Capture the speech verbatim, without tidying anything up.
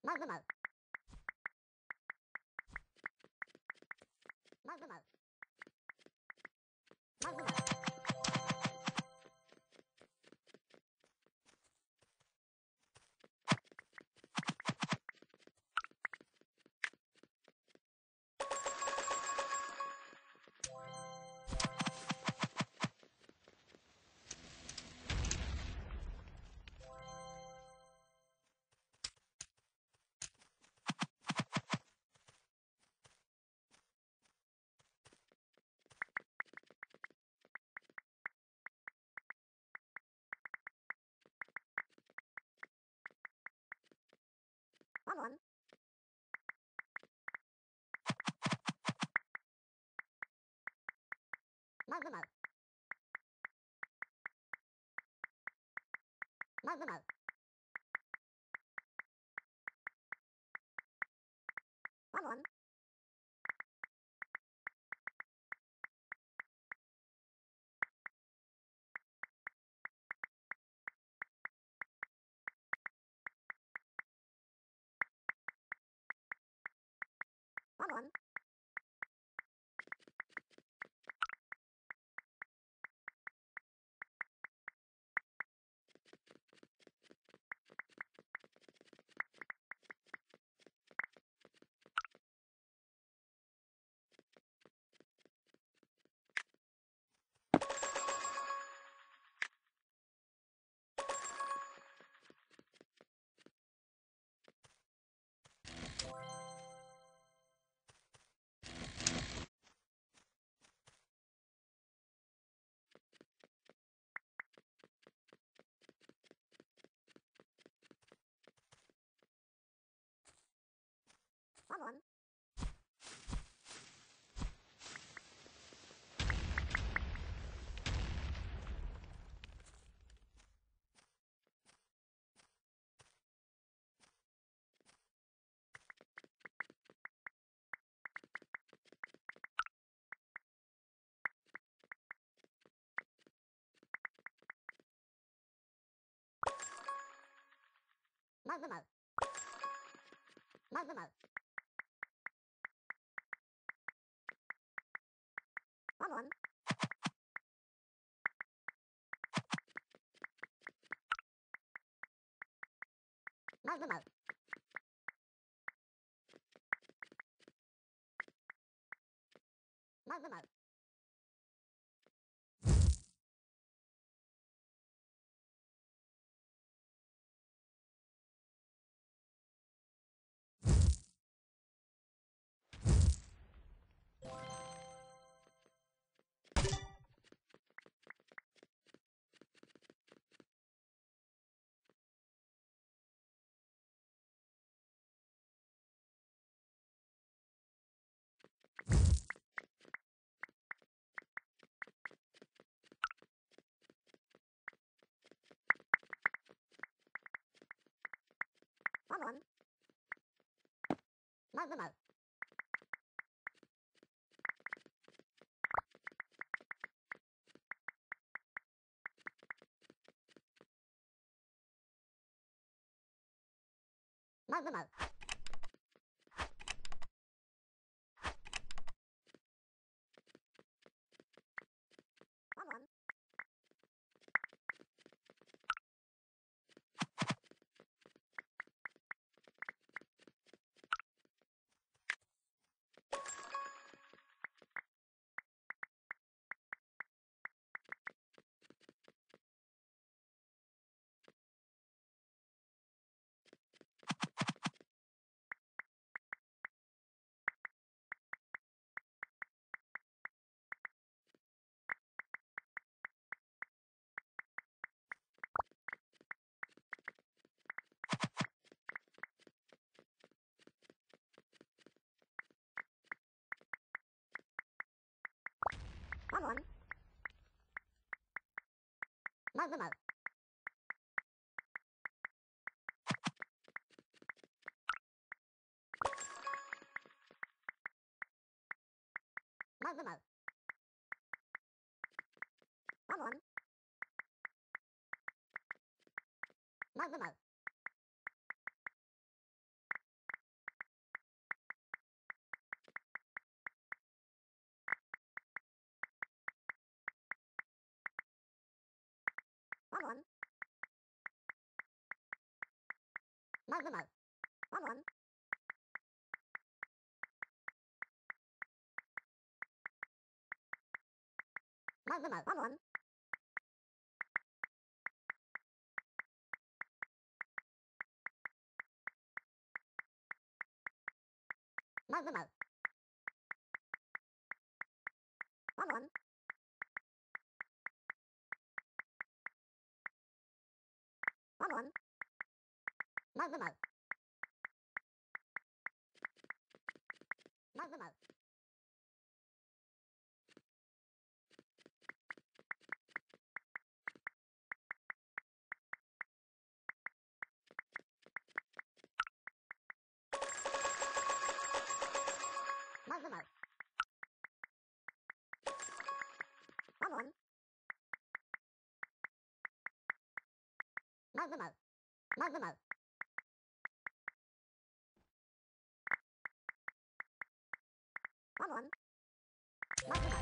まずまうまずまうまずまうワンワンまずまうまずまうワンワンワンワンワンワンまずまうまずまうワンワンまずまうまずまうワンワンまずまうまずまうワンワンワンワンまずまうまずまうワンワンまずまう Magma. One. Magma. One. Magma. One. One. Magma. Magma. Magma. One. Magma. Magma. One. Magma.